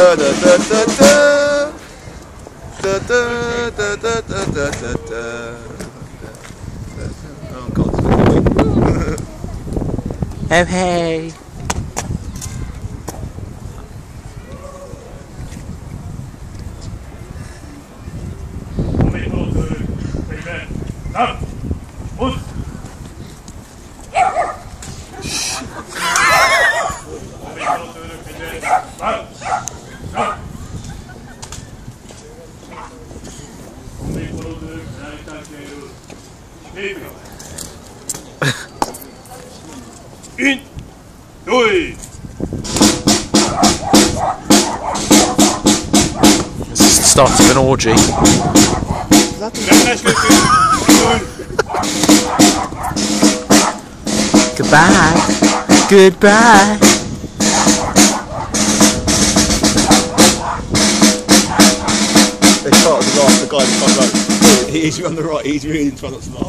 Oh God. Oh hey. This is the start of an orgy. Goodbye. Goodbye. They started to laugh, the guy in the front row. He's on the right, he's really trying not to laugh.